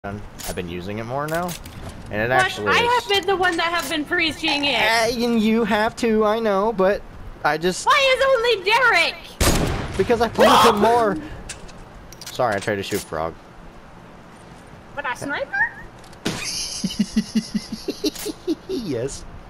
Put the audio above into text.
I've been using it more now, and it What? actually I is. have been the one that have been preaching it. And you have to, I know, but I just... Why is only Derek? Because I played him more. Sorry, I tried to shoot Frog. What, a sniper? Yes.